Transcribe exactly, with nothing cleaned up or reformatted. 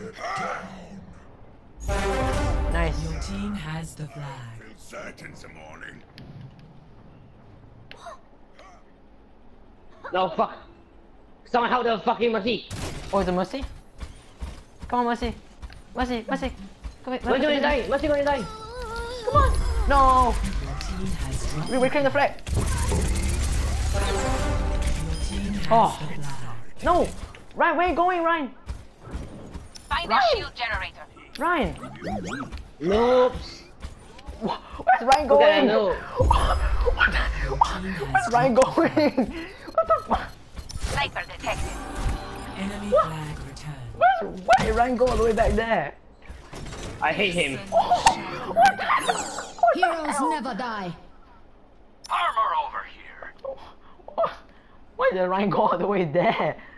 Nice. Your team has the flag. Feel certain some morning. No, fuck. Someone help the fucking Mercy. Oh, it's a Mercy? Come on, Mercy. Mercy, Mercy. Come here, Mercy gonna die. Mercy gonna die. Come on. No. Your team has dropped. We reclaim the flag. Your team has Oh. the flag. No. Ryan, where are you going, Ryan? Find Right. the shield generator. Ryan. Nope. Where's Ryan Okay, going? no. What the, where's Ryan going? What the fuck? Sniper detected. Enemy flag returned. Where's, where did Ryan go all the way back there? I hate him. What the hell? What the Heroes hell? never die. Armor over here. Why did Ryan go all the way there?